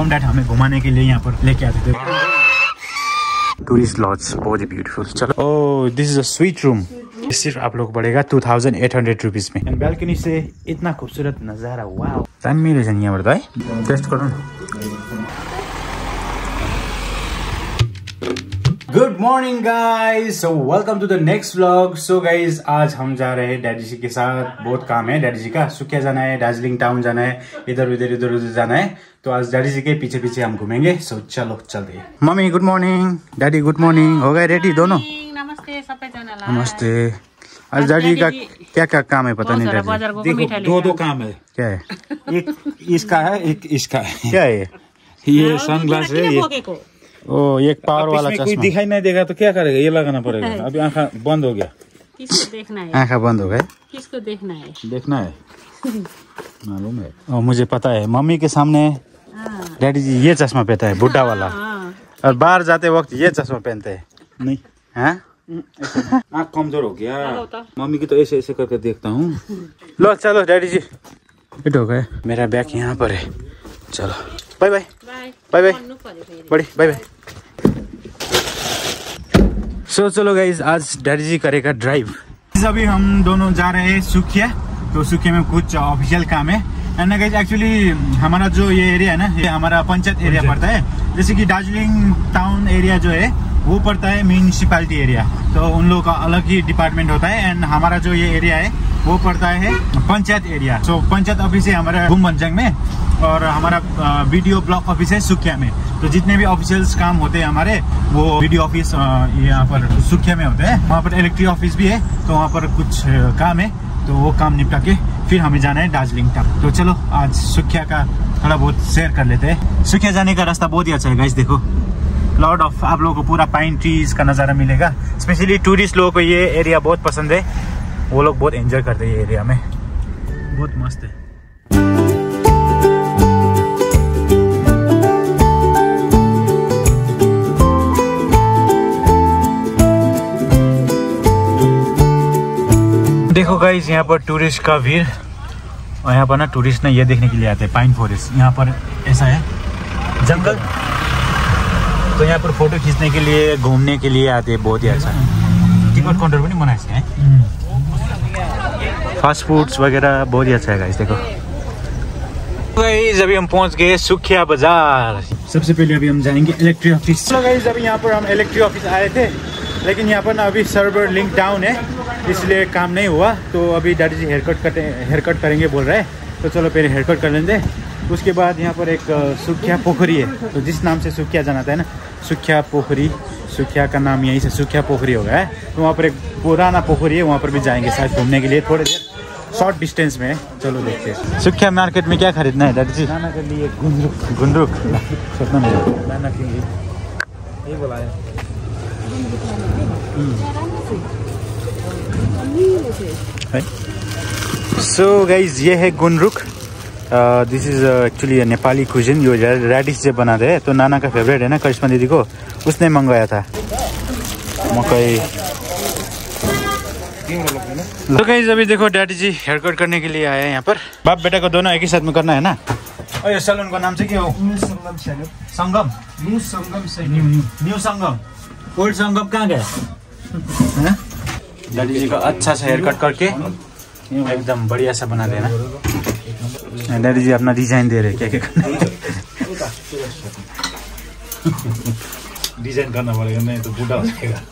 Mom dad हमें घुमाने के लिए यहाँ पर लेके आते थे। टूरिस्ट लॉज बहुत ही ब्यूटीफुल। चलो, oh this is a sweet room. सिर्फ आप लोग पड़ेगा 2800 रुपीज में। एंड बालकनी से इतना खूबसूरत नजारा, वाओ। दामी रहेछ नि यहाँबाट है, टेस्ट गरौँ न। Good morning guys, so welcome to the next vlog. So guys आज हम जा रहे हैं डैडी जी के साथ। बहुत काम है डैडी जी का, सुखिया जाना है, दार्जिलिंग टाउन जाना है, इधर उधर जाना है। तो आज डैडी जी के पीछे पीछे हम घूमेंगे। सो चलो चलते हैं। Mummy good morning, daddy good morning. हो गए रेडी दोनों? नमस्ते सबैजनालाई। नमस्ते। आज डैडी का क्या क्या काम है पता नहीं। देखो दो काम है। क्या है? एक इसका है, एक इसका है। क्या है ये सनग्लास है। ये ओ एक पावर वाला चश्मा। कोई दिखाई नहीं देगा तो क्या करेगा? ये लगाना पड़ेगा। अभी आँखा बंद हो गया। किसको देखना है? आँखा बंद हो गए। किसको देखना है? देखना है। मालूम है। और मुझे पता है मम्मी के सामने डैडी जी ये चश्मा पहनता है, बुढ़ा वाला। और बाहर जाते वक्त ये चश्मा पहनते हैं। नहीं हाँ, आँख कमजोर हो गया। मम्मी की तो ऐसे ऐसे करके देखता हूँ। लो चलो डैडी जी, फिट हो गए। मेरा बैग यहाँ पर है। चलो बाय बाय बाय बाय बड़ी बाय बाय। सो चलो गाइज आज डैडी जी करेगा ड्राइव। अभी हम दोनों जा रहे हैं सुखिया। तो सुखिया में कुछ ऑफिशियल काम है। एंड गाइज एक्चुअली हमारा जो ये एरिया है ना, ये हमारा पंचायत एरिया पड़ता है। जैसे कि दार्जिलिंग टाउन एरिया जो है वो पड़ता है म्यूनिसिपैलिटी एरिया। तो उन लोगों का अलग ही डिपार्टमेंट होता है। एंड हमारा जो ये एरिया है वो पड़ता है पंचायत एरिया। तो पंचायत ऑफिस है हमारा गुम्बनजंग में, और हमारा बीडीओ ब्लॉक ऑफिस है सुखिया में। तो जितने भी ऑफिशियल्स काम होते हैं हमारे, वो बीडीओ ऑफिस यहाँ पर सुखिया में होते हैं। वहाँ पर इलेक्ट्रिक ऑफिस भी है, तो वहाँ पर कुछ काम है। तो वो काम निपटा के फिर हमें जाना है दार्जिलिंग टाउन। तो चलो आज सुखिया का थोड़ा बहुत शेयर कर लेते हैं। सुखिया जाने का रास्ता बहुत ही अच्छा है गाइस। देखो लॉट ऑफ आप लोगों को पूरा पाइन ट्रीज का नज़ारा मिलेगा। स्पेशली टूरिस्ट लोगों को ये एरिया बहुत पसंद है। वो लोग बहुत एंजॉय करते हैं ये एरिया में, बहुत मस्त है। देखो गाइस यहाँ पर टूरिस्ट का भीड़। और यहाँ पर ना टूरिस्ट ना ये देखने के लिए आते हैं पाइन फॉरेस्ट। यहाँ पर ऐसा है जंगल, तो यहाँ पर फोटो खींचने के लिए, घूमने के लिए आते हैं। बहुत ही अच्छा है। टिकट काउंटर भी नहीं बनाया है। फास्ट फूड्स वगैरह बहुत ही अच्छा है गाइस। देखो गाइस अभी हम पहुँच गए सुखिया बाजार। सबसे पहले अभी हम जाएंगे इलेक्ट्रिक ऑफिस। तो गाइस अभी यहाँ पर हम इलेक्ट्रिक ऑफिस आए थे, लेकिन यहाँ पर ना अभी सर्वर लिंक डाउन है, इसलिए काम नहीं हुआ। तो अभी डैडी जी हेयर कट करेंगे बोल रहे हैं। तो चलो पहले हेयर कट कर लेंगे। उसके बाद यहाँ पर एक सुखिया पोखरी है। तो जिस नाम से सुखिया जाना था ना, सुखिया पोखरी, सुखिया का नाम यहीं से सुखिया पोखरी हो गया है। तो वहाँ पर एक पुराना पोखरी है, वहाँ पर भी जाएंगे शायद घूमने के लिए, थोड़े देर शॉर्ट डिस्टेंस में। चलो देखते हैं। सुखिया मार्केट में क्या खरीदना है डैडी जी? खाना के लिए गुंदरुक। गुंदरुक कितना में? खाना के लिए यही बोला है। सो गाइज ये है gundruk. This is actually Nepali cuisine. जो रेडिश से बनाते हैं। तो नाना का फेवरेट है ना, करिश्मा दीदी को, उसने मंगवाया था। मकई। तो गाइज अभी देखो डैडी जी हेयर कट करने के लिए आए हैं यहाँ पर। बाप बेटा को दोनों एक ही साथ में करना है ना। और ये सैलून का नाम से क्या हो? संगम। न्यू संगम। ओल्ड संगम कहाँ गया? डैडी जी का अच्छा सा हेयर कट करके एकदम बढ़िया सा बना देना। डैडी जी अपना डिजाइन दे रहे क्या क्या करना है। डिजाइन करना पड़ेगा, नहीं तो बूढ़ा हो जाएगा।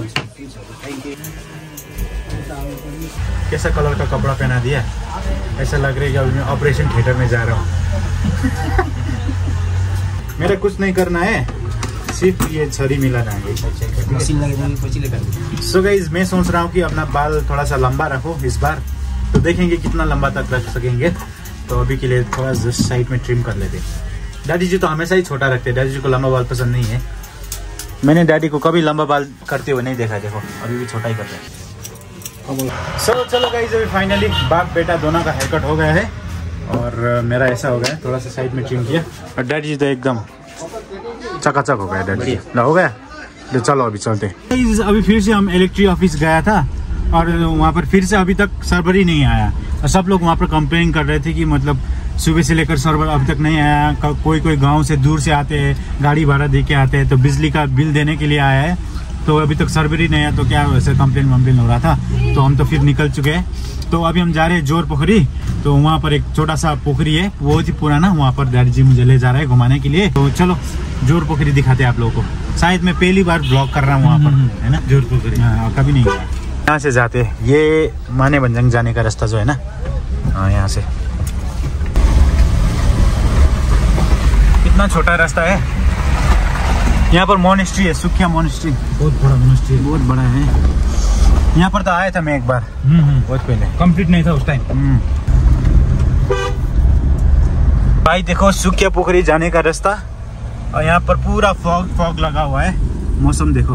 कैसा कलर का कपड़ा पहना दिया, ऐसा लग रहा है कि अभी मैं ऑपरेशन थिएटर में जा रहा हूँ। मेरा कुछ नहीं करना है, सिर्फ ये छड़ी मिलाना है। सो गाइस मैं सोच रहा हूँ कि अपना बाल थोड़ा सा लंबा रखो इस बार। तो देखेंगे कितना लंबा तक रख सकेंगे। तो अभी के लिए थोड़ा जस्ट साइड में ट्रिम कर लेते। डैडी जी तो हमेशा ही छोटा रखते हैं, डैडी जी को लंबा बाल पसंद नहीं है। मैंने डैडी को कभी लंबा बाल करते हुए नहीं देखा। देखो अभी भी छोटा ही करते हैं। चलो गाइस अभी फाइनली बाप बेटा दोनों का हेयर कट हो गया है। और मेरा ऐसा हो गया, थोड़ा सा साइड में ट्रिम किया। और डैडी जी तो एकदम चकाचक हो गया। डैडी हो गया। तो चलो अभी चलते। अभी फिर से हम इलेक्ट्रिक ऑफिस गया था, और वहाँ पर फिर से अभी तक सर्वर ही नहीं आया। और सब लोग वहाँ पर कंप्लेन कर रहे थे कि मतलब सुबह से लेकर सर्वर अभी तक नहीं आया। कोई गांव से दूर से आते हैं, गाड़ी भाड़ा दे के आते हैं, तो बिजली का बिल देने के लिए आया है, तो अभी तक सर्वर ही नहीं आया। तो क्या वैसे कंप्लेन वम्प्लेन हो रहा था, तो हम तो फिर निकल चुके हैं। तो अभी हम जा रहे हैं जोर पोखरी। तो वहाँ पर एक छोटा सा पोखरी है, बहुत ही पुराना, वहाँ पर डैडी जी मुझे ले जा रहा है घुमाने के लिए। तो चलो जोर पोखरी दिखाते हैं आप लोगों को। शायद मैं पहली बार ब्लॉग कर रहा हूँ वहाँ पर, है ना, जोर पोखरी। हाँ, कभी नहीं गया। यहाँ से जाते, ये माने भंजंग जाने का रास्ता जो है ना, हाँ यहाँ से। कितना छोटा रास्ता है। यहाँ पर मोनेस्ट्री है, सुखिया मोनेस्ट्री, बहुत बड़ा मोनेस्ट्री, बहुत बड़ा है। यहाँ पर तो आया था मैं एक बार, बहुत पहले, कंप्लीट नहीं था उस टाइम। भाई देखो सुखिया पोखरी जाने का रास्ता, और यहाँ पर पूरा फॉग लगा हुआ है। मौसम देखो,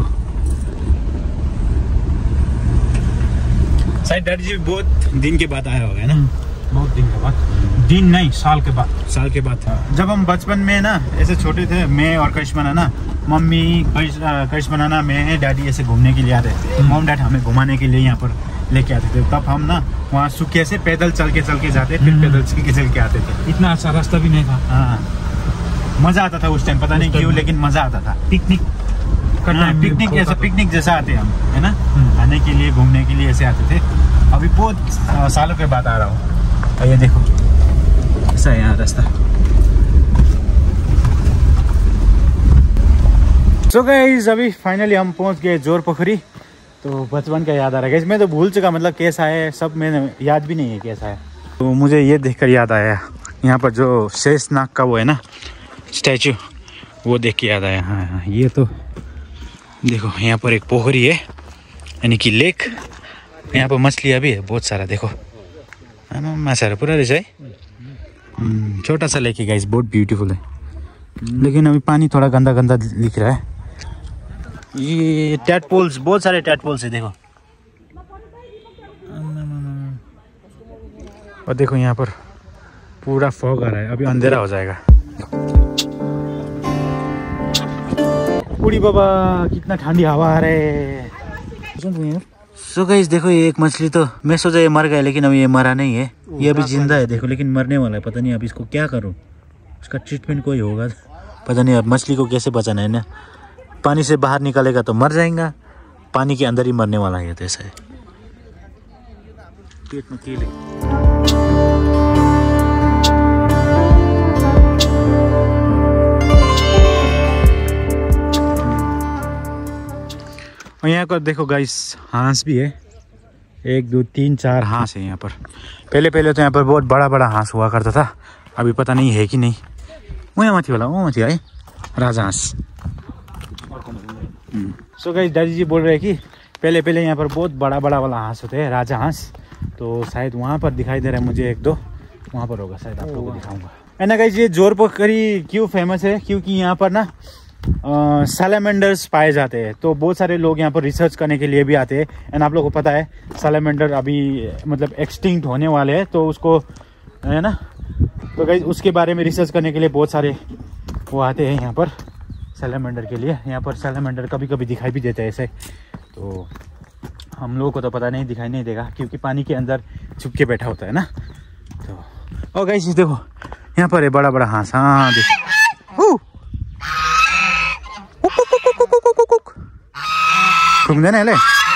शायद डैडी जी बहुत दिन के बाद आया होगा, है ना, बहुत दिन के बाद। दिन नहीं, साल के बाद था। जब हम बचपन में ना ऐसे छोटे थे, मैं और करिश्मा ना, मम्मी करिश्मा नाना मैं डैडी ऐसे घूमने के लिए आते थे। मॉम डैड हमें घुमाने के लिए यहाँ पर लेके आते थे। तब हम ना वहाँ सुखिया से पैदल चल के जाते, फिर पैदल चल के आते थे। इतना अच्छा रास्ता भी नहीं था। हाँ, मजा आता था उस टाइम, पता नहीं क्यों, लेकिन मजा आता था। पिकनिक ऐसा पिकनिक जैसा आते हम, है ना, आने के लिए घूमने के लिए ऐसे आते थे। अभी बहुत सालों के बाद आ रहा हूँ। और ये देखो ऐसा है यहाँ रास्ता। सो गाइस अभी फाइनली हम पहुँच गए जोर पोखरी। तो बचपन का याद आ रहा है। मैं तो भूल चुका, मतलब कैसा है सब मैंने याद भी नहीं है कैसा है। तो मुझे ये देखकर याद आया, यहाँ पर जो शेषनाग का वो है ना स्टैचू, वो देख के याद आया। हाँ, ये तो देखो यहाँ पर एक पोखरी है, यानी कि लेक। यहाँ पर मछलियाँ भी है बहुत सारा, देखो माछा पूरा रहेछ है। छोटा सा लेक है गाइस, बहुत ब्यूटीफुल है, लेकिन अभी पानी थोड़ा गंदा दिख रहा है। ये टैडपोल्स, बहुत सारे टैडपोल्स है देखो। और देखो यहाँ पर पूरा फॉग आ रहा है, अभी अंधेरा हो जाएगा। उड़ी बाबा, कितना ठंडी हवा आ रहा है। सो गाइस देखो, ये एक मछली, तो मैं सोचा ये मर गया, लेकिन अभी ये मरा नहीं है, ये अभी जिंदा है देखो, लेकिन मरने वाला है। पता नहीं अब इसको क्या करूं, उसका ट्रीटमेंट कोई होगा, पता नहीं। अब मछली को कैसे बचाना है ना, पानी से बाहर निकालेगा तो मर जाएगा, पानी के अंदर ही मरने वाला है। तो ऐसा है, पेट में कील है। और यहाँ पर देखो गाइस, हाँस भी है, 1 2 3 4 हाँस है यहाँ पर। पहले तो यहाँ पर बहुत बड़ा हाँस हुआ करता था, अभी पता नहीं है कि नहीं। वहाँ माथि वाला, वहाँ माथि है राजा हाँस। सो गाइस डैडी जी बोल रहे हैं कि पहले यहाँ पर बहुत बड़ा वाला हाँस होते हैं, राजा हाँस। तो शायद वहाँ पर दिखाई दे रहा है मुझे 1 2, वहाँ पर होगा शायद, आप लोगों को दिखाऊंगा। है ना गाइस, ये जोर पोखरी क्यों फेमस है, क्योंकि यहाँ पर ना सैलामेंडर्स पाए जाते हैं। तो बहुत सारे लोग यहाँ पर रिसर्च करने के लिए भी आते हैं। एंड आप लोगों को पता है सैलामेंडर अभी मतलब एक्सटिंक्ट होने वाले हैं, तो उसको, है ना, तो गाइस उसके बारे में रिसर्च करने के लिए बहुत सारे वो आते हैं यहाँ पर सैलामेंडर के लिए। यहाँ पर सैलामेंडर कभी दिखाई भी देते हैं ऐसे, तो हम लोगों को तो पता नहीं, दिखाई नहीं देगा क्योंकि पानी के अंदर छुप के बैठा होता है ना। तो और गाइस देखो यहाँ पर है बड़ा हाँस। हाँ देखो, घूमने ना ले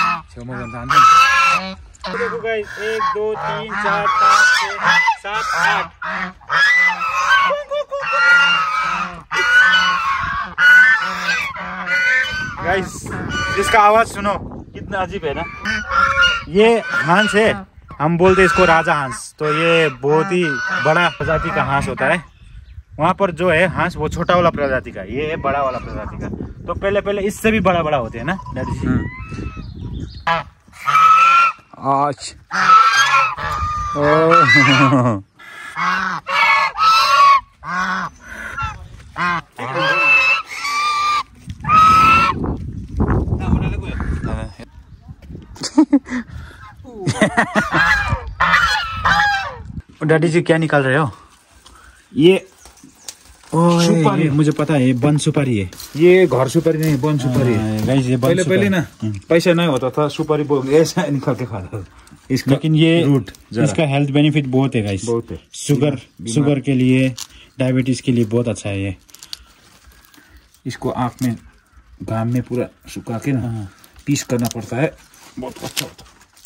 देखो गाइस, 1 2 3 4 5 6 7 8 गाइस, इसका आवाज सुनो कितना अजीब है ना। ये हाँस है, हम बोलते इसको राजा हाँस। तो ये बहुत ही बड़ा प्रजाति का हाँस होता है। वहाँ पर जो है हाँस वो छोटा वाला प्रजाति का, ये है बड़ा वाला प्रजाति का। तो पहले इससे भी बड़ा होते हैं ना डैडी जी। आज डैडी जी क्या निकाल रहे हो? ये सुपारी, मुझे पता है ये बन सुपारी है। ये घर सुपारी नहीं, बन सुपारी है। गाइस ये बन पहले ना पैसा नहीं होता था, सुपारी ऐसा निकाल के खाता था। इसका लेकिन ये रूट इसका हेल्थ बेनिफिट बहुत है गाइस, बहुत है। शुगर के लिए, डायबिटीज के लिए बहुत अच्छा है ये। इसको आँख में घाम में पूरा सुखा के ना पीस करना पड़ता है, बहुत अच्छा होता है।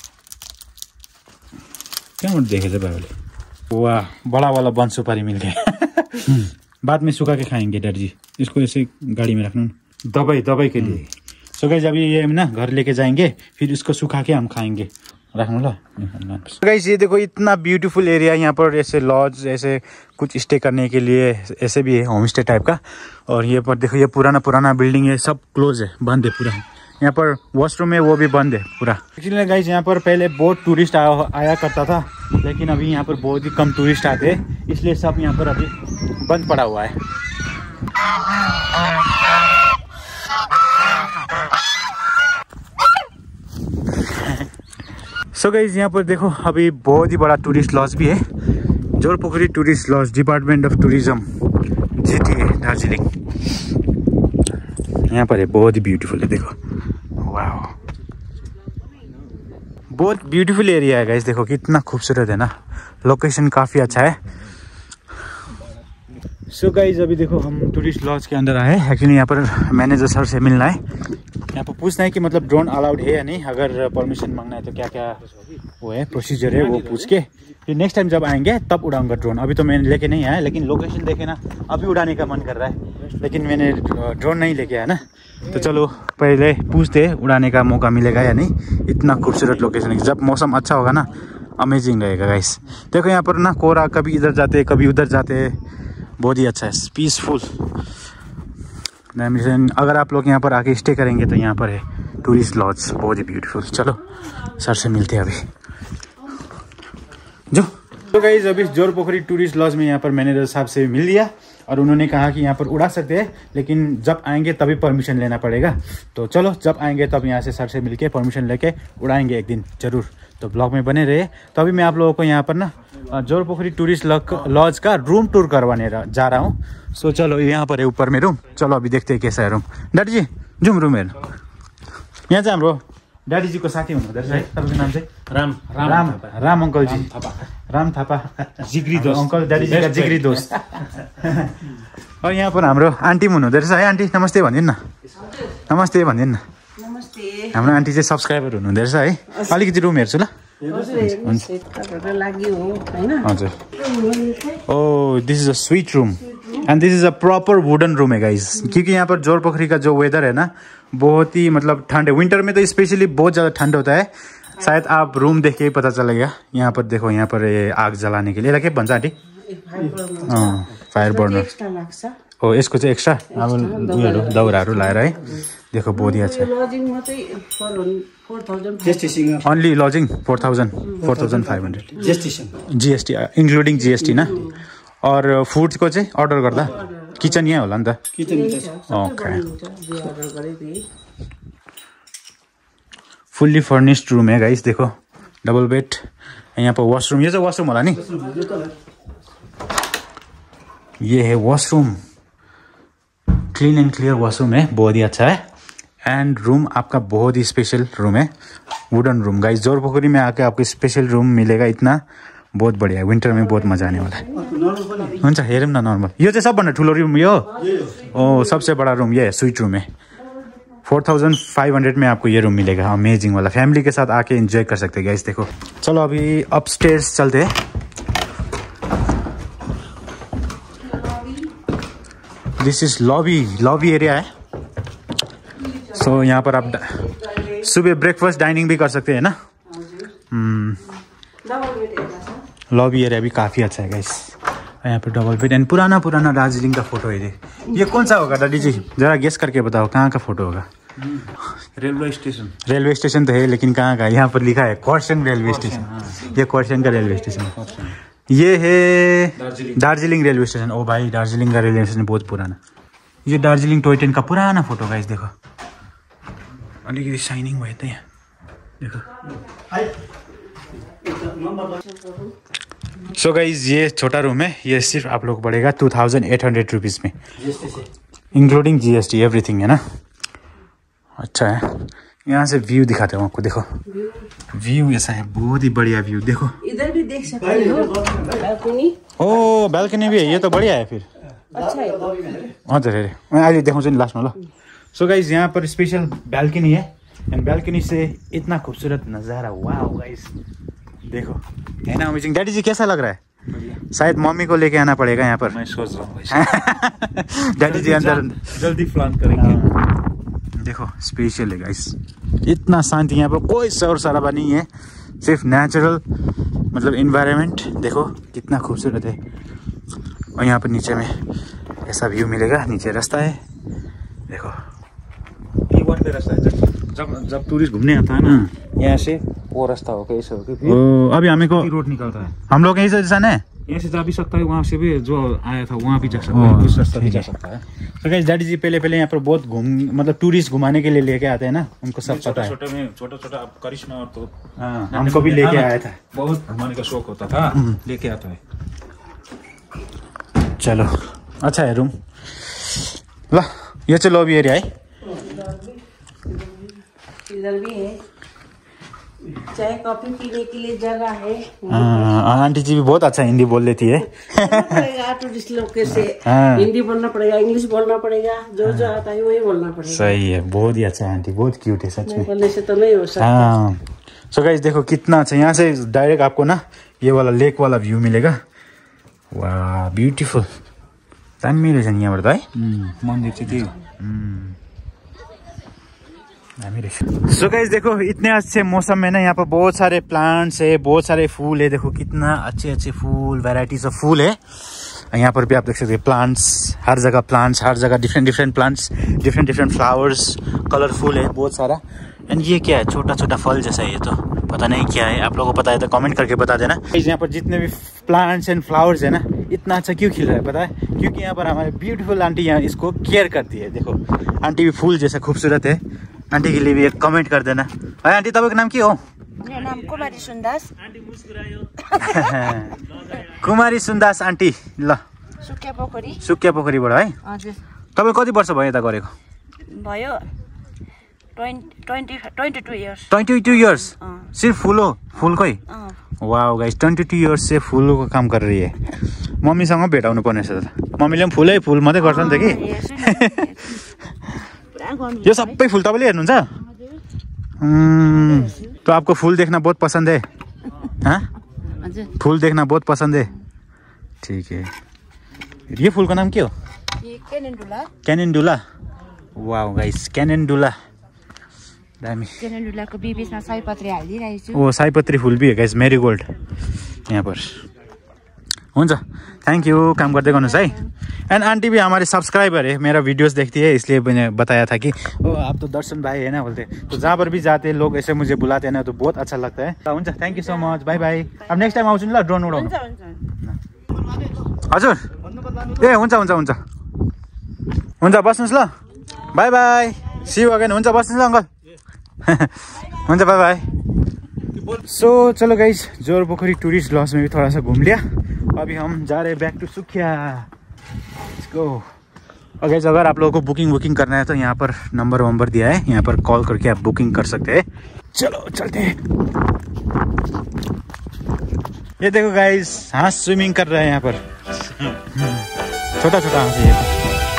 क्या देखे थे भाई, वाह बड़ा वाला बन सुपारी मिल गया। बाद में सुखा के खाएंगे डर जी, इसको ऐसे गाड़ी में रखना दवाई के लिए। सो गाइस अभी ये ना घर लेके जाएंगे, फिर इसको सुखा के हम खाएंगे। रखना ला गाइस। ये देखो इतना ब्यूटीफुल एरिया, यहाँ पर ऐसे लॉज, ऐसे कुछ स्टे करने के लिए ऐसे भी है, होम स्टे टाइप का। और ये पर देखो ये पुराना बिल्डिंग है, सब क्लोज है, बंद है पूरा। यहाँ पर वॉशरूम है वो भी बंद है पूरा। एक्चुअली गाइस यहाँ पर पहले बहुत टूरिस्ट आया करता था, लेकिन अभी यहाँ पर बहुत ही कम टूरिस्ट आते हैं, इसलिए सब यहाँ पर अभी बंद पड़ा हुआ है। सो गाइस यहाँ पर देखो अभी बहुत ही बड़ा टूरिस्ट लॉज भी है, Jorpokhari tourist lodge, department of tourism, GTA Darjeeling. यहाँ पर है, बहुत ही ब्यूटीफुल है, देखो वाह बहुत ब्यूटीफुल एरिया है गाइस। देखो कितना खूबसूरत है ना, लोकेशन काफ़ी अच्छा है। सो गाइस अभी देखो हम टूरिस्ट लॉज के अंदर आए। एक्चुअली यहाँ पर मैनेजर सर से मिलना है, यहाँ पर पूछना है कि मतलब ड्रोन अलाउड है या नहीं, अगर परमिशन मांगना है तो क्या क्या वो है प्रोसीजर है, वो पूछ के फिर नेक्स्ट टाइम जब आएंगे तब उड़ाऊंगा ड्रोन। अभी तो मैंने लेके नहीं आया, लेकिन लोकेशन देखे ना अभी उड़ाने का मन कर रहा है, लेकिन मैंने ड्रोन नहीं लेके आया ना, तो चलो पहले पूछते उड़ाने का मौका मिलेगा या नहीं। इतना खूबसूरत लोकेशन है, जब मौसम अच्छा होगा ना अमेजिंग रहेगा गाइस। देखो यहाँ पर ना कोहरा, कभी इधर जाते कभी उधर जाते, बहुत ही अच्छा है, पीसफुल। अगर आप लोग यहाँ पर आके स्टे करेंगे तो यहाँ पर है टूरिस्ट लॉज, बहुत ही ब्यूटीफुल। चलो सर से मिलते हैं अभी जो। तो गाइस अभी जोरपोखरी टूरिस्ट लॉज में यहाँ पर मैनेजर साहब से मिल लिया, और उन्होंने कहा कि यहाँ पर उड़ा सकते हैं, लेकिन जब आएंगे तभी परमिशन लेना पड़ेगा। तो चलो जब आएंगे तब यहाँ से सर से मिलके परमिशन लेके उड़ाएंगे एक दिन जरूर। तो ब्लॉग में बने रहे। तो अभी मैं आप लोगों को यहाँ पर ना जोरपोखरी टूरिस्ट लॉज का रूम टूर करवाने जा रहा हूँ। सो चलो यहाँ पर है ऊपर में रूम, चलो अभी देखते हैं कैसा है रूम। डैडी जी जाउँ रूम हेर्नु। यहाँ चाहिँ हाम्रो डैडी जी को साथी हुनुहुँदो रहेछ है, तपाईँको नाम चाहिँ राम अंकल जी, राम थापा, जिग्री दोस्त अंकल, डैडी जी का जिग्री दोस्त। और यहाँ पर हाम्रो आन्टी हुनुहुँदो रहेछ है। आन्टी नमस्ते भनिदिनु न, नमस्ते भनिदिनु न। हाम्रो आन्टी चाहिँ सब्सक्राइबर हुनुहुँदो रहेछ है। अलिकति रुम हेर्छु ल। हजुर। Oh this is a sweet room and this is a proper wooden room है गाइस, क्योंकि यहाँ पर जोरपोखरी का जो वेदर है ना बहुत ही मतलब ठंड है। विंटर में तो स्पेशली बहुत ज़्यादा ठंड होता है, शायद आप रूम देख के ही पता चलेगा। यहाँ पर देखो, यहाँ पर आग जलाने के लिए के भन्छ आंटी, फायर बर्नर हो, यसको चाहिँ एक्स्ट्रा अब उयोहरू दाउराहरू लाएर है। देखो बहुत ही अच्छा है। Only lodging 4,500 GST including GST ना। और फूड को चाहिँ अर्डर गर्दा किचन यहाँ होला नि त। ओके, फुल्ली फर्निश्ड रूम है गाइस। देखो डबल बेड, यहाँ पर वॉशरूम, ये चाहिँ वॉशरूम होला नि, ये है washroom, clean and clear washroom है, बहुत ही अच्छा है। एंड रूम आपका बहुत ही स्पेशल रूम है, वुडन रूम गाइस। जोरपोखरी में आके आपको स्पेशल रूम मिलेगा, इतना बहुत बढ़िया है। विंटर में बहुत मजा आने वाला है। हुन्छ हेरौँ न नर्मल, यो चाहिँ सबभन्दा ठुलो रूम यो। ओ सबसे बड़ा रूम ये है, स्वीट रूम है। 4,500 में आपको ये रूम मिलेगा, अमेजिंग वाला। फैमिली के साथ आके एंजॉय कर सकते हैं गाइस। देखो चलो अभी अपस्टेयर्स चलते हैं। दिस इज लॉबी एरिया है। सो यहाँ पर आप सुबह ब्रेकफास्ट डाइनिंग भी कर सकते हैं ना। लॉबी एरिया भी काफ़ी अच्छा है गाइस। यहाँ पर डबल बेड एंड पुराना दार्जिलिंग का फोटो है ये कौन सा होगा दादी जी, जरा गेस करके बताओ कहाँ का फोटो होगा। रेलवे स्टेशन तो है, लेकिन कहाँ का? यहाँ पर लिखा है खरसाङ रेलवे स्टेशन। ये खरसाङ का रेलवे स्टेशन, ये है दार्जिलिंग रेलवे स्टेशन। ओ भाई दार्जिलिंग का रेलवे स्टेशन बहुत पुराना। ये दार्जिलिंग टॉय ट्रेन का पुराना फोटो गाइस। देखो अलिकति साइनिङ भयो त यहाँ, देखो। सो गाइज ये छोटा रूम है, ये सिर्फ आप लोग पड़ेगा 2,800 रुपीज़ में, इंक्लूडिंग GST एवरीथिंग है ना। अच्छा है, यहाँ से व्यू दिखाते हैं आपको, देखो व्यू ऐसा है, बहुत ही बढ़िया व्यू। देखो इधर भी देख सकते हो बालकनी। ओ बाल्कनी भी है, ये तो बढ़िया है फिर। अच्छा है हजुर अरे मैं अहिले देखाउँछु नि लास्टमा ल। सो गाइज यहाँ पर स्पेशल बालकनी है एंड बालकनी से इतना खूबसूरत नज़ारा, वाओ गाइज देखो, है ना अमेजिंग। डैडी जी कैसा लग रहा है? शायद मम्मी को लेके आना पड़ेगा यहाँ पर। मैं सोच रहा हूँ डैडी जी अंदर जल्दी प्लान करेंगे। देखो स्पेशल है गाइस, इतना शांति, यहाँ पर कोई शोर शराबा नहीं है, सिर्फ नेचुरल मतलब इन्वायरमेंट। देखो कितना खूबसूरत है। और यहाँ पर नीचे में ऐसा व्यू मिलेगा, नीचे रास्ता है देखो, ये वन पे रास्ता है। जब टूरिस्ट घूमने आता है ना, यहाँ से वो रास्ता हो के ऐसे हो के फिर अभी हमें को रोड निकलता है। हम लोग यहीं से जाना है, यहाँ से जा भी सकता है, वहाँ से भी जो आया था वहाँ भी जा सकता है, उस रास्ता भी जा सकता है। तो गाइस डैडी जी पहले यहाँ पर बहुत मतलब टूरिस्ट घुमाने के लिए लेके आते हैं ना, उनको सब पता है। छोटा अब करिश्मा और तो हाँ, हमको भी लेके आया था, बहुत घुमाने का शौक होता था, लेके आता है। चलो अच्छा है रूम ल, यो चाहिँ लबी एरिया है। इधर भी है, चाय कॉफी पीने के लिए जगह है। आंटी जी भी बहुत अच्छा हिंदी बोल लेती है। पड़ेगा टूरिस्ट लोग के से हाँ। हिंदी बोलना पड़ेगा, इंग्लिश बोलना पड़ेगा, जो जो आता है वही बोलना पड़ेगा। सही है, बहुत ही अच्छा है आंटी, बहुत क्यूट है सच में। बोलने से तो नहीं हो सकता। हाँ सो गाइस देखो कितना अच्छा, यहाँ से डायरेक्ट आपको ना ये वाला लेक वाला व्यू मिलेगा। वाह ब्यूटीफुल, दामी रहेछ नि यहाँबाट त है मंदिर चाहिँ त्यो। सो गाइस देखो इतने अच्छे मौसम में ना यहाँ पर बहुत सारे प्लांट्स है, बहुत सारे फूल है। देखो कितना अच्छे अच्छे फूल, वैरायटीज ऑफ फूल है यहाँ पर भी। आप देख सकते हैं प्लांट्स, हर जगह प्लांट्स, हर जगह different different plants, different different flowers, colourful है बहुत सारा। एंड ये क्या है, छोटा छोटा फल जैसा है, ये तो पता नहीं क्या है, आप लोगों को पता है तो कमेंट करके बता देना। यहाँ पर जितने भी प्लांट्स एंड फ्लावर्स है ना, इतना अच्छा क्यों खिल रहा है पता है? क्योंकि यहाँ पर हमारे ब्यूटीफुल आंटी यहाँ इसको केयर करती है। देखो आंटी भी फूल जैसा खूबसूरत है, आंटी के लिए भी एक कमेंट कर देना। भाई आंटी तपाईँको नाम के हो? मेरो नाम कुमारी सुन्दास। कुमारी सुन्दास आंटी, ल सुकिया पोखरी। सुकिया पोखरीबाट है। हजुर तपाईँ कति वर्ष भयो यता गरेको? भयो 22 इयर्स। 22 इयर्स सिर्फ फूलकै? वाओ गाइस 22 इयर्स से फूलों का काम कर रही है। मम्मीसँग भेटाउनु पर्ने छ त, मम्मीले पनि फुल मात्रै गर्छ नि त कि। यो सबै फूल तपाईँले हेर्नुहुन्छ? तो आपको फूल देखना बहुत पसंद है? हाँ फूल देखना बहुत पसंद है, ठीक है। ये फूल का नाम के हो? कैनेन्डुला। कैनेन्डुला, वाओ गाइस कैनेन्डुला दामी। कैनेन्डुलाको बीचमा सयपत्री हालिदिइरहेको छु। ओ सयपत्री फुल भी है गाइस, मेरीगोल्ड यहाँ पर। हुन्छ थैंक यू, काम करते गर्नुहोस् है। एंड आंटी भी हमारे सब्सक्राइबर है, मेरा वीडियोस देखती है, इसलिए मैंने बताया था कि ओ आप तो दर्शन भाई है ना बोलते। तो जहाँ पर भी जाते लोग ऐसे मुझे बुलाते हैं ना, तो बहुत अच्छा लगता है। हुन्छ thank you so much, bye bye. अब नेक्स्ट टाइम आउँछु नि ल ड्रोन उडाउनु। हजुर ए हुन्छ हुन्छ हुन्छ हुन्छ बस्नुहोस् ल, bye bye, see you again. हुन्छ बस्नुहोस् ल अङ्कल। हुन्छ बाय बाय। सो चलो गाइस, जोर पोखरी टूरिस्ट लॉज में भी थोड़ा सा घूम लिया, अभी हम जा रहे हैं back to Sukhia. Let's go. और गाइस अगर आप लोगों को बुकिंग करना है तो यहाँ पर नंबर दिया है, यहाँ पर कॉल करके आप बुकिंग कर सकते हैं। चलो चलते हैं। ये देखो गाइस हाँस स्विमिंग कर रहे हैं यहाँ पर, छोटा छोटा हाँस है ये।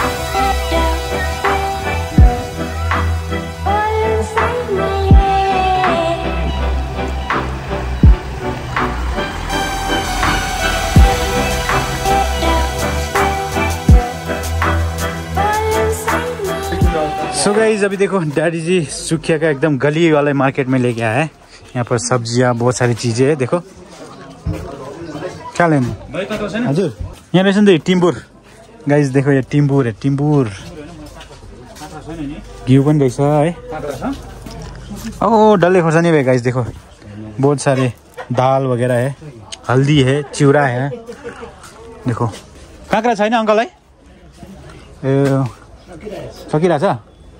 सो गाइस अभी देखो डैडी जी सुखिया का एकदम गली वाले मार्केट में लेके आया है। यहाँ पर सब्जियाँ, बहुत सारी चीजें है। देखो क्या लेने हजुर, यहाँ रहेछ नि त टिम्बुर। गाइस देखो ये टिम्बुर है, टिम्बुर घिउ पनि रहेछ है। ओ डल्ले खोर्सानी भाई गाइस देखो, बहुत सारे दाल वगैरह है, हल्दी है, चिउरा है। देखो काँक्रा छैन अङ्कल है? ए सकिरहेछ।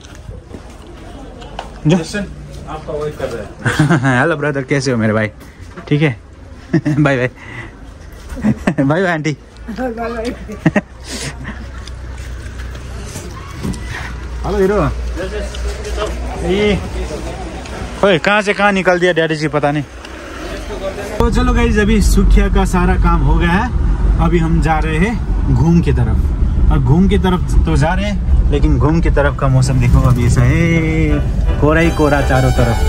आपका वेट कर रहा है। हेलो ब्रदर, कैसे हो मेरे भाई? ठीक है bye bye. Bye bye aunty. Hello hero. ओए कहाँ से कहाँ निकल दिया डैडी जी पता नहीं। तो चलो गाइस अभी सुखिया का सारा काम हो गया है। अभी हम जा रहे हैं घूम की तरफ। और घूम की तरफ तो जा रहे हैं लेकिन घूम की तरफ का मौसम देखो अभी ऐसा है, कोहरा ही कोहरा चारों तरफ।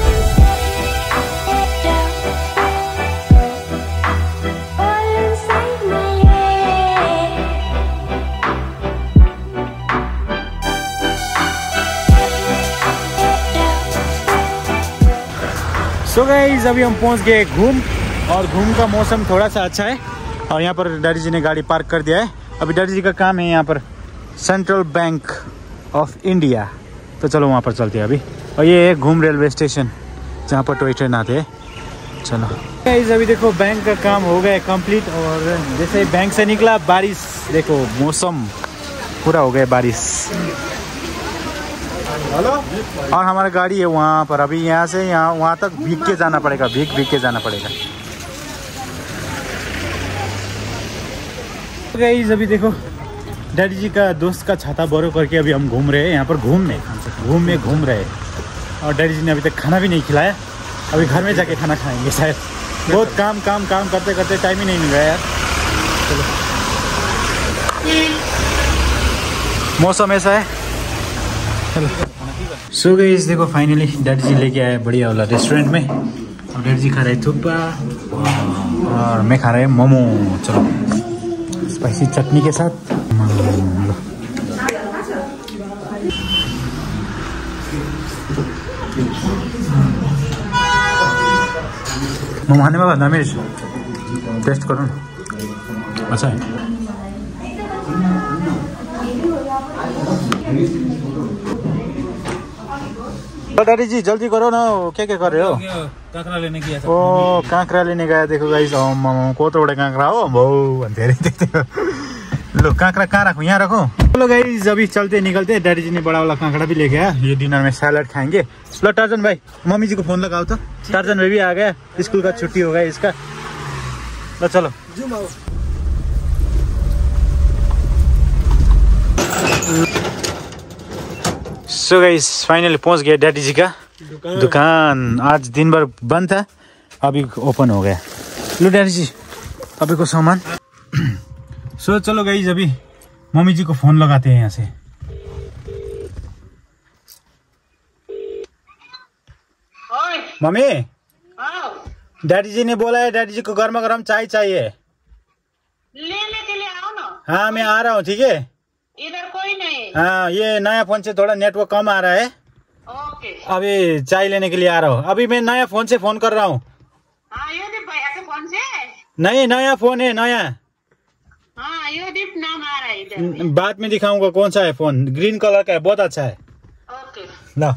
तो गाइस अभी हम पहुंच गए घूम, और घूम का मौसम थोड़ा सा अच्छा है। और यहाँ पर डैडी जी ने गाड़ी पार्क कर दिया है। अभी डैडी जी का काम है यहाँ पर सेंट्रल बैंक ऑफ इंडिया, तो चलो वहाँ पर चलते हैं अभी। और ये है घूम रेलवे स्टेशन जहाँ पर टॉय ट्रेन आते हैं। चलो गाइस अभी देखो बैंक का काम हो गया कंप्लीट। और जैसे बैंक से निकला बारिश, देखो मौसम पूरा हो गया बारिश। और हमारा गाड़ी है वहाँ पर, अभी यहाँ से यहाँ वहाँ तक भीग के जाना पड़ेगा, भीग के जाना पड़ेगा। गाइस अभी देखो डैडी जी का दोस्त का छाता बोरो करके अभी हम घूम रहे हैं यहाँ पर, घूम रहे हैं। और डैडी जी ने अभी तक खाना भी नहीं खिलाया, अभी घर में जाके खाना खाएंगे शायद। बहुत काम करते करते टाइम ही नहीं मिल रहा यार। चलो मौसम ऐसा है, चलो। सो गाइस देखो फाइनली डैडी जी लेके आए बढ़िया वाला रेस्टोरेंट में। और डैडी जी खा रहे थुप्पा और मैं खा रहे मोमो। चलो स्पाइसी चटनी के साथ। मोमो खाने में बंदा मिर्च टेस्ट करो ना, अच्छा है। डैडी जी जल्दी करो ना, क्या कर रहे हो? कांकरा लेने गया था। ओ कांकरा लेने गया, देखो गाइस को तो बड़े कांकरा हो बहु। लो कांकरा कहाँ रखो, यहाँ रखो। चलो गाइस अभी चलते निकलते। डैडी जी ने बड़ा वाला कांकड़ा भी ले गया। ये डिनर में सैलड खाएंगे। लो टार्जन भाई मम्मी जी को फोन लगाओ तो। टार्जन भाई भी आ गया, स्कूल का छुट्टी हो गया इसका। लो चलो सो गाइस फाइनली पहुंच गया डैडी जी का दुकान। आज दिन भर बंद था, अभी ओपन हो गया। लो डैडी जी अभी को सामान। सो चलो गाइस अभी मम्मी जी को फोन लगाते हैं यहाँ से। मम्मी डैडी जी ने बोला है, डैडी जी को गर्मा गर्म चाय चाहिए। लेने के लिए आओ ना। हाँ मैं आ रहा हूँ, ठीक है। इधर कोई नहीं। हाँ ये नया फोन से थोड़ा नेटवर्क कम आ रहा है। ओके। अभी चाय लेने के लिए आ रहा हूँ। अभी मैं नया फोन से फोन कर रहा हूँ। हाँ युदीप भैया के फोन से? नहीं नया फोन है, नया। हाँ युदीप नाम आ रहा है इधर। बाद में दिखाऊंगा कौन सा है फोन, ग्रीन कलर का है, बहुत अच्छा है। ओके ला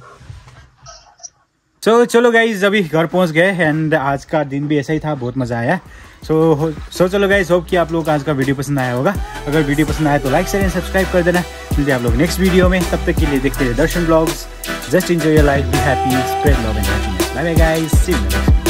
चलो गाइज अभी घर पहुंच गए एंड आज का दिन भी ऐसा ही था, बहुत मजा आया। सो चलो गाइज होप कि आप लोगों को आज का वीडियो पसंद आया होगा। अगर वीडियो पसंद आया तो लाइक शेयर एंड सब्सक्राइब कर देना। मिलते हैं आप लोग नेक्स्ट वीडियो में, तब तक के लिए देखते रहिए Darshan vlogs. Just enjoy your life, be happy, spread love and happiness. Bye bye guys, see you next.